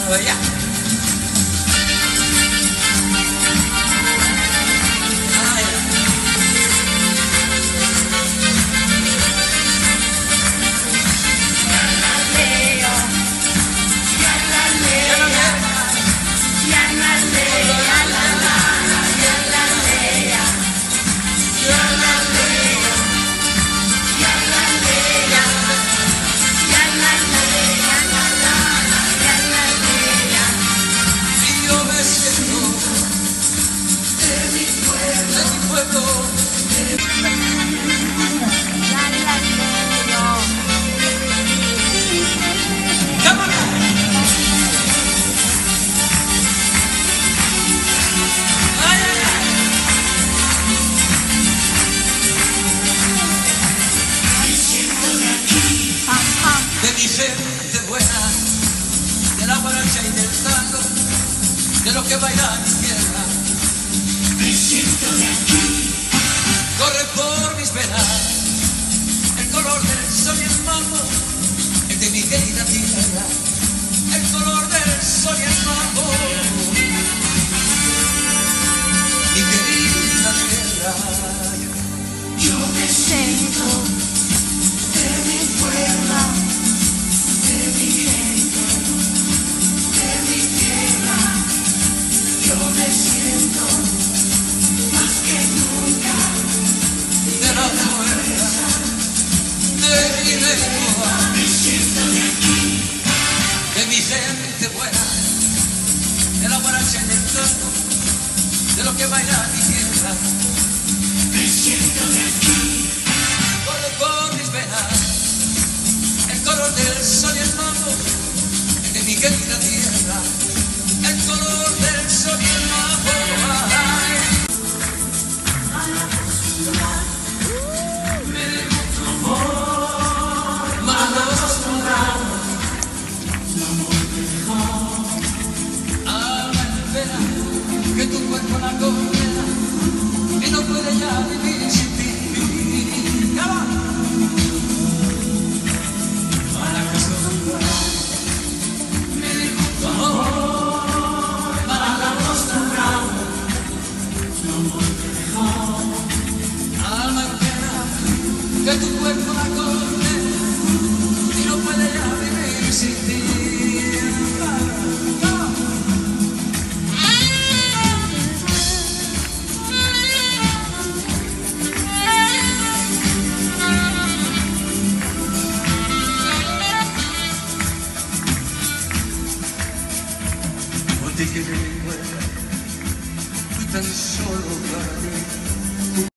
Vaya. De mi gente buena, de la guaracha y del tango, de los que bailan mi tierra. Me siento de aquí. Corre por mis venas el color del sol y el mambo, el de mi querida tierra. El color del sol y el mambo, mi querida tierra. Yo me siento de mi pueblo, de mi gente, de mi tierra. Yo me siento más que nunca De la fuerza de mi lengua, me siento de aquí. de mi gente buena, de la guaracha y del tango, de los que bailan mi tierra. Me siento de aquí. Corre por mis venas el color del sol y el mambo, el de mi querida tierra. El color del sol y el mambo. Mal acostumbrado, alma en pena, que tu cuerpo la condena y no puede ya vivir sin ti. ¡Ya va! Mal acostumbrado, me dijo tu amor. Mal acostumbrado, alma en pena, que tu cuerpo la condena y no puede ya vivir sin ti. ¡Ya va! Por ti que me muera, fui tan solo para ti.